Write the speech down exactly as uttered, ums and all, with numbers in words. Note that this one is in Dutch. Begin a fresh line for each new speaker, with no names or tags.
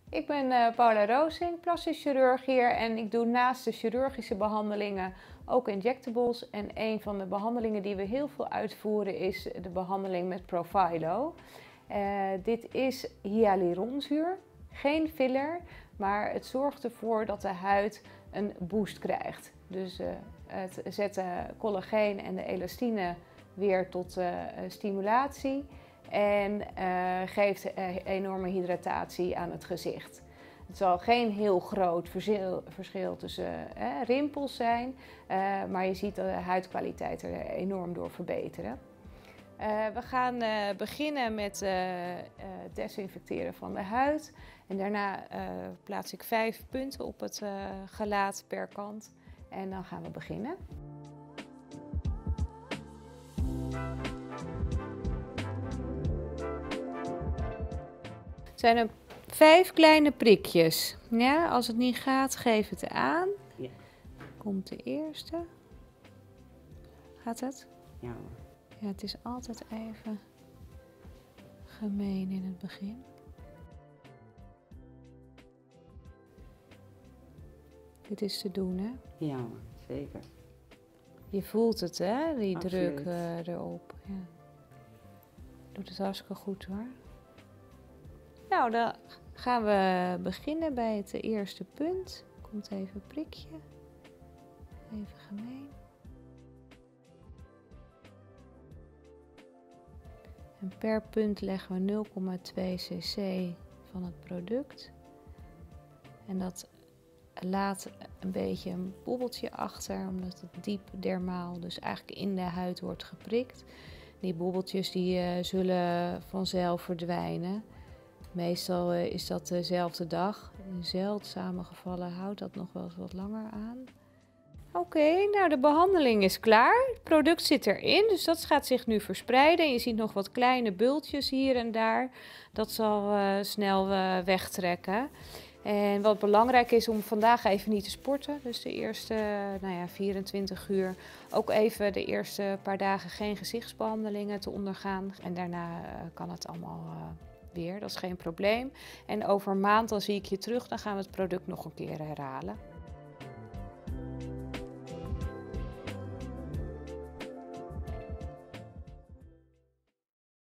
Ik ben uh, Paula Roosink, plastisch chirurg hier en ik doe naast de chirurgische behandelingen ook injectables. En een van de behandelingen die we heel veel uitvoeren is de behandeling met Profhilo. Uh, dit is hyaluronzuur, geen filler, maar het zorgt ervoor dat de huid een boost krijgt. Dus uh, het zet de collageen en de elastine weer tot uh, stimulatie. En uh, geeft uh, enorme hydratatie aan het gezicht. Het zal geen heel groot verschil, verschil tussen uh, rimpels zijn, uh, maar je ziet de huidkwaliteit er enorm door verbeteren. Uh, we gaan uh, beginnen met uh, uh, desinfecteren van de huid. En daarna uh, plaats ik vijf punten op het uh, gelaat per kant. En dan gaan we beginnen. Het zijn er vijf kleine prikjes. Ja, als het niet gaat, geef het aan.
Ja.
Komt de eerste. Gaat het?
Ja.
Ja, het is altijd even gemeen in het begin. Dit is te doen, hè?
Ja, zeker.
Je voelt het, hè? Die
Absoluut.
druk uh, erop. Ja. Doet het hartstikke goed, hoor. Nou, dan gaan we beginnen bij het eerste punt. Komt even een prikje. Even gemeen. En per punt leggen we nul komma twee cc van het product. En dat laat een beetje een bobbeltje achter, omdat het diep dermaal, dus eigenlijk in de huid wordt geprikt. Die bobbeltjes die uh, zullen vanzelf verdwijnen. Meestal uh, is dat dezelfde dag. In zeldzame gevallen houdt dat nog wel eens wat langer aan. Oké, okay, nou de behandeling is klaar. Het product zit erin, dus dat gaat zich nu verspreiden. Je ziet nog wat kleine bultjes hier en daar. Dat zal uh, snel uh, wegtrekken. En wat belangrijk is om vandaag even niet te sporten. Dus de eerste nou ja, vierentwintig uur ook even de eerste paar dagen geen gezichtsbehandelingen te ondergaan. En daarna uh, kan het allemaal uh, weer, dat is geen probleem. En over een maand dan zie ik je terug, dan gaan we het product nog een keer herhalen.